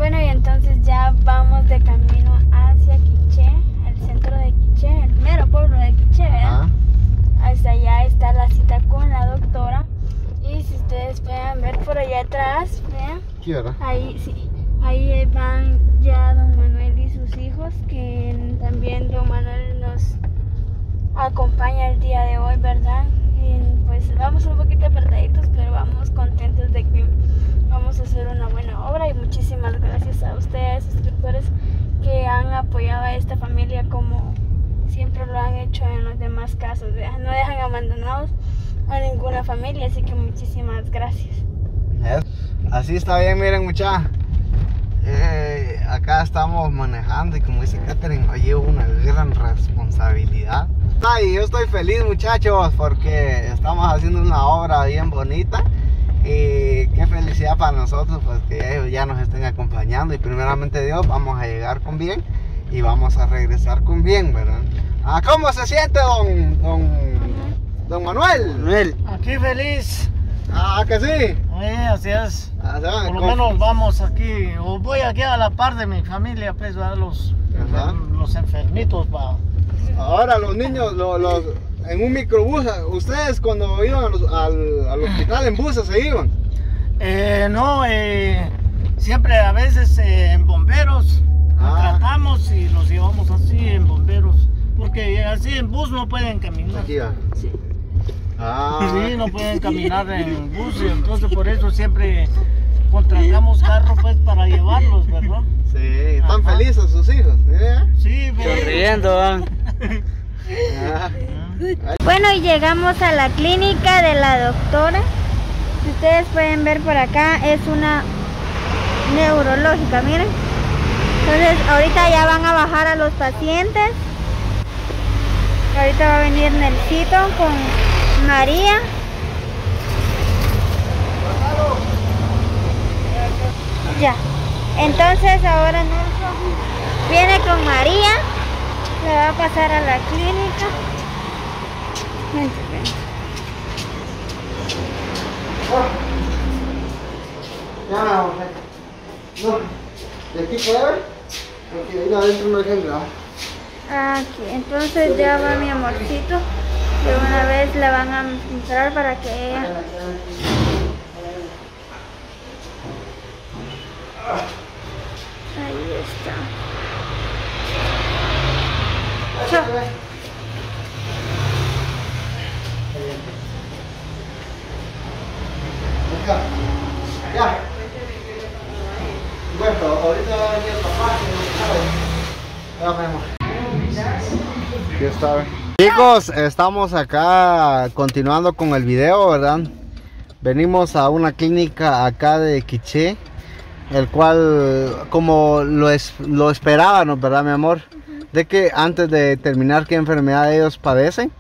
Bueno, y entonces ya vamos de camino hacia Quiché, el centro de Quiché, el mero pueblo de Quiché, ¿verdad? Hasta allá está la cita con la doctora. Y si ustedes pueden ver por allá atrás, vean. ¿Qué hora? Ahí sí, ahí van ya don Manuel y sus hijos, que también don Manuel nos acompaña el día de hoy, ¿verdad? Y pues vamos un poquito apartaditos, pero vamos contentos de que vamos a hacer una buena obra. Y muchísimas gracias a ustedes, suscriptores, que han apoyado a esta familia como siempre lo han hecho en los demás casos, ¿verdad? No dejan abandonados a ninguna familia, así que muchísimas gracias. Así está bien, miren muchachos. Acá estamos manejando y como dice Catherine, hoy llevo una gran responsabilidad. Y yo estoy feliz, muchachos, porque estamos haciendo una obra bien bonita. Y qué felicidad para nosotros, pues que ellos ya nos estén acompañando. Y primeramente Dios, vamos a llegar con bien y vamos a regresar con bien, ¿verdad? ¿Cómo se siente don Manuel? Aquí feliz. Que sí. Así es. Por lo menos vamos aquí, o voy aquí a la par de mi familia, pues, a los enfermitos, va. Ahora los niños, en un microbús, ¿ustedes cuando iban al hospital en buses se iban? No, siempre a veces en bomberos tratamos y los llevamos así en bomberos, porque así en bus no pueden caminar. Aquí va. Sí. Sí, no pueden caminar en bus, entonces por eso siempre contratamos carro pues para llevarlos, ¿verdad? Sí, están felices sus hijos, ¿eh? Sí, sonriendo. Bueno, y llegamos a la clínica de la doctora. Si ustedes pueden ver por acá, es una neurológica, miren. Entonces ahorita ya van a bajar a los pacientes. Ahorita va a venir Nelsito con María. Ya. Entonces ahora Nelson viene con María. Le va a pasar a la clínica. Vente, vente. No, ¿de aquí puede ver? Aquí, ahí adentro no hay gente. Aquí, entonces ya va mi amorcito. De una vez le van a entrar para que ella... Ahí está. Chao. Ya. Bueno, ahorita va a venir el papá, ya vemos. Aquí está. Chicos, estamos acá continuando con el video, ¿verdad? Venimos a una clínica acá de Quiché, el cual, como lo esperábamos, ¿verdad, mi amor? De que antes de terminar qué enfermedad ellos padecen,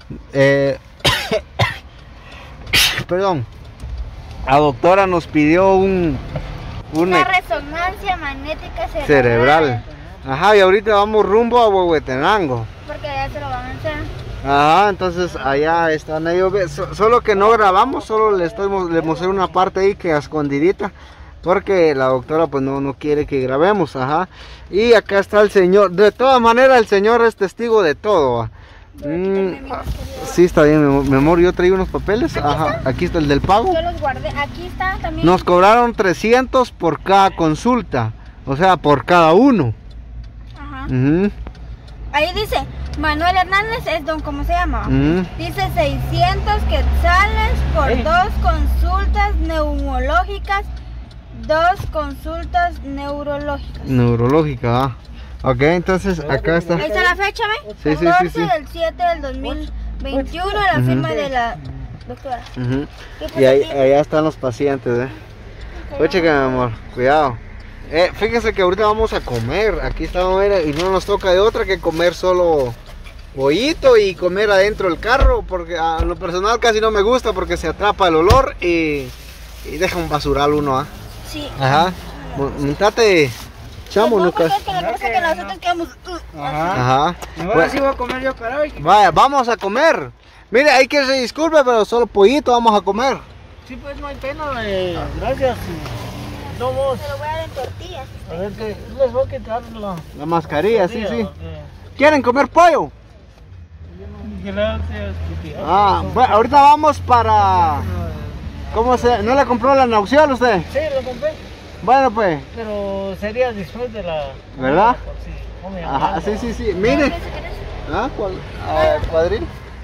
perdón, la doctora nos pidió una resonancia magnética cerebral. Ajá, y ahorita vamos rumbo a Huehuetenango. Porque allá se lo van a hacer. Ajá, entonces allá están ellos. Solo que no grabamos, solo les mostré una parte ahí que a escondidita. Porque la doctora pues no quiere que grabemos, ajá. Y acá está el señor. De todas maneras el señor es testigo de todo. Sí, está bien, mi amor. Yo traí unos papeles. Ajá, aquí está el del pago. Yo los guardé. Aquí está también. Nos cobraron 300 por cada consulta. O sea, por cada uno. Ajá. Ahí dice, Manuel Hernández es don, ¿cómo se llama? Dice 600 quetzales por 2 consultas neumológicas, 2 consultas neurológicas. Neurológica, ok, entonces acá está. Ahí está la fecha, ¿ve? Sí, 14 sí. del 7 del 2021, la firma de la doctora. Y ahí, allá están los pacientes, Oye, mi amor, cuidado. Fíjense que ahorita vamos a comer. Aquí estamos, y no nos toca de otra que comer solo pollito y comer adentro del carro, porque a lo personal casi no me gusta porque se atrapa el olor y deja un basural uno, Sí. Ajá. Montate, chamo, No, Lucas. porque la cosa que nosotros quedamos. Ajá. Ahora sí voy a comer yo, caray. Vaya, vamos a comer. Mire, hay que se disculpe, pero solo pollito vamos a comer. Sí, pues no hay pena, gracias. No vos. Se lo voy a dar en tortillas. A ver, que les voy a quitar la mascarilla, sí, sí. ok. ¿Quieren comer pollo? Gracias, Titi. Bueno, ahorita vamos para... ¿Cómo se...? ¿No le compró la Nauxiol usted? Sí, lo compré, Bueno, pues. pero sería después de la... ¿Verdad? Sí, come Ajá, hablando. sí, sí, sí. Mire. ¿Ah? ¿Cuadril?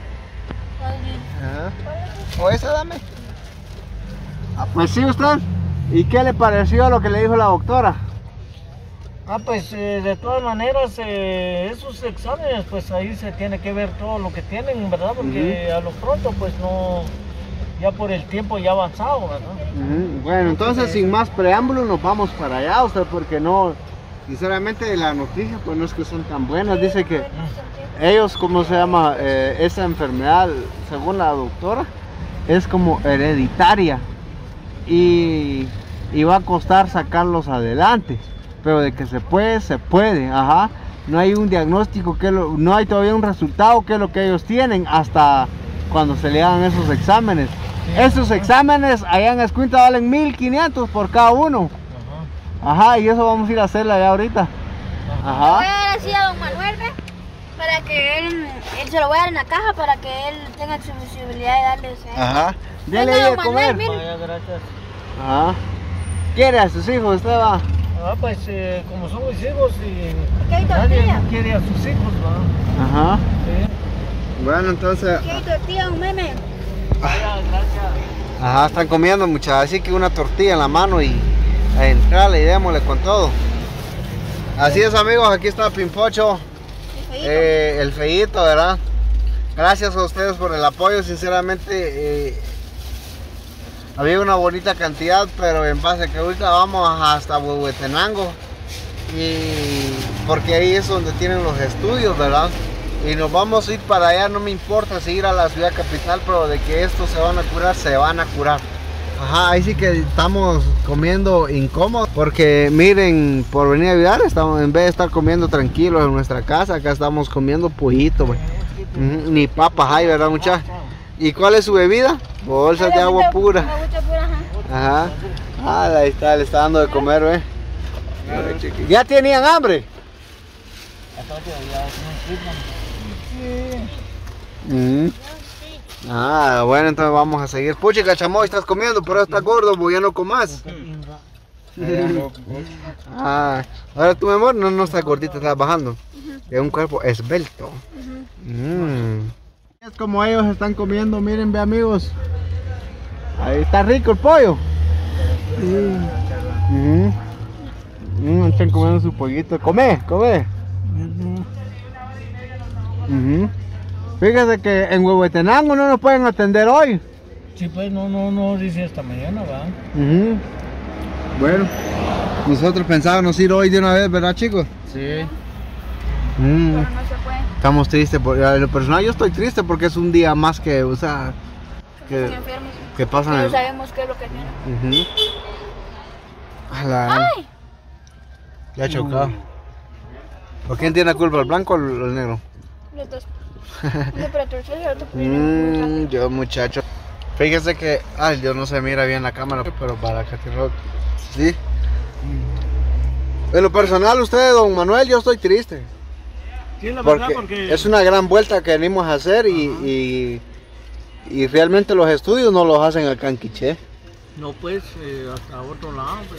Ajá. ¿O esa dame? Pues sí, usted. ¿Y qué le pareció lo que le dijo la doctora? Pues de todas maneras, esos exámenes, pues ahí se tiene que ver todo lo que tienen, ¿verdad? Porque a lo pronto, pues no, ya por el tiempo ya avanzado, ¿verdad? Bueno, entonces sin más preámbulos nos vamos para allá, usted, porque no, sinceramente la noticia pues no es que son tan buenas. Dice que ellos, ¿cómo se llama? Esa enfermedad, según la doctora, es como hereditaria y va a costar sacarlos adelante. Pero de que se puede, ajá. No hay un diagnóstico, no hay todavía un resultado que es lo que ellos tienen hasta cuando se le hagan esos exámenes. Esos exámenes allá en Escuintla valen 1,500 por cada uno. Ajá, y eso vamos a ir a hacerla ya ahorita. Ajá. Voy a dar así a don Manuel, ¿ve? Para que él se lo voy a dar en la caja para que él tenga accesibilidad de darles. Ajá. Dele Venga, ahí de don comer. Manuel, mire. Vaya, gracias. Ajá. ¿Quiere a sus hijos usted va? Pues como son mis hijos y ¿Qué hay nadie tortilla? no quiere a sus hijos, ¿verdad? Ajá. Sí. Bueno, entonces... ¿Qué hay tortilla, un meme? Vaya, gracias. Ajá, están comiendo muchachos, así que una tortilla en la mano y a entrarle y démosle con todo. Así es, amigos, aquí está Pimpocho, el feíto, ¿verdad? Gracias a ustedes por el apoyo, sinceramente había una bonita cantidad, pero en base a que ahorita vamos hasta Huehuetenango, y porque ahí es donde tienen los estudios, ¿verdad? Y nos vamos a ir para allá, no me importa si ir a la ciudad capital, pero de que estos se van a curar, se van a curar. Ajá, ahí sí que estamos comiendo incómodos, porque miren, por venir a Vidal, estamos, en vez de estar comiendo tranquilos en nuestra casa, acá estamos comiendo pollito, güey. Ni papas hay, ¿verdad, muchachos? ¿Y cuál es su bebida? Bolsas de agua pura. Agüita pura, ajá. Ajá. Ahí está, le está dando de comer, ¿ve? ¿Ya tenían hambre? Bueno, entonces vamos a seguir. Puchica, chamoy, estás comiendo, pero estás gordo, pues ya no comas. Ahora tu amor no estás gordita, estás bajando. Es un cuerpo esbelto. Es como ellos están comiendo, miren, ve, amigos. Ahí está rico el pollo. Están comiendo su pollito. Come. Fíjese que en Huehuetenango no nos pueden atender hoy. Sí, pues no, dice hasta mañana, ¿va? Bueno, nosotros pensábamos ir hoy de una vez, ¿verdad, chicos? Sí. Pero no se puede. Estamos tristes, en lo personal yo estoy triste porque es un día más que, o sea, Están enfermos. que pasan. No sabemos qué es lo que tienen. ¡Ay! Ya ha chocado. ¿Por quién tiene la culpa, el blanco o el negro? Los dos. Uno para torcer y el otro para ir. Yo, muchacho. Fíjese que, yo no se mira bien la cámara, pero para que sí. En lo personal, usted, don Manuel, yo estoy triste. Sí, la verdad, porque es una gran vuelta que venimos a hacer y realmente los estudios no los hacen acá en Quiché. no, pues, hasta otro lado, pues,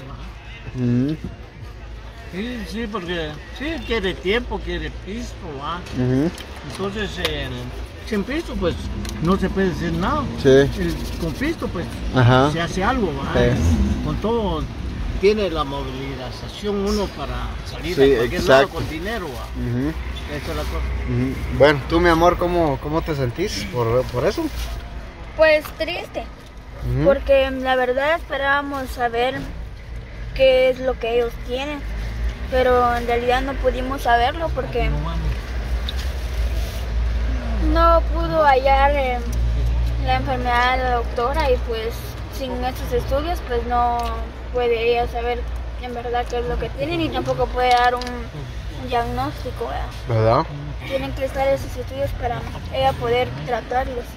Sí, porque sí quiere tiempo, quiere pisto, ¿va? Entonces, sin pisto, pues, no se puede hacer nada. Sí. Con pisto, pues, se hace algo, ¿va? Sí. Con todo, tiene la movilización uno para salir Sí, a cualquier lado exacto. con dinero, ¿va? Esa es la cosa. Bueno, tú, mi amor, ¿cómo te sentís por eso? Pues triste. Porque la verdad esperábamos saber qué es lo que ellos tienen. Pero en realidad no pudimos saberlo porque no pudo hallar la enfermedad de la doctora, y pues sin estos estudios pues no puede ella saber en verdad qué es lo que tienen, y tampoco puede dar un diagnóstico, ¿Verdad? Tienen que estar esos estudios para ella poder tratarlos.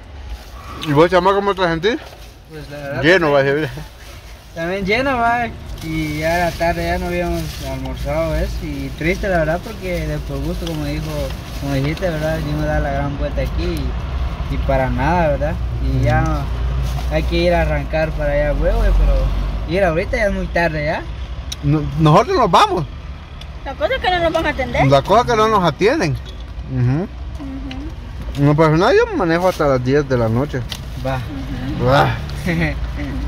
¿Y vos, chama, cómo te sentís? Pues la verdad. Lleno, va a decir. También lleno, va. y ya era tarde, ya no habíamos almorzado eso, y triste la verdad porque de por gusto, como dijiste, verdad, dimos a dar la gran vuelta aquí y para nada, verdad, y ya hay que ir a arrancar para allá huevo, pero ir ahorita ya es muy tarde ya. Nosotros nos vamos. La cosa es que no nos van a atender. La cosa es que no nos atienden. No, pues no, yo manejo hasta las 10 de la noche. Va. Ah.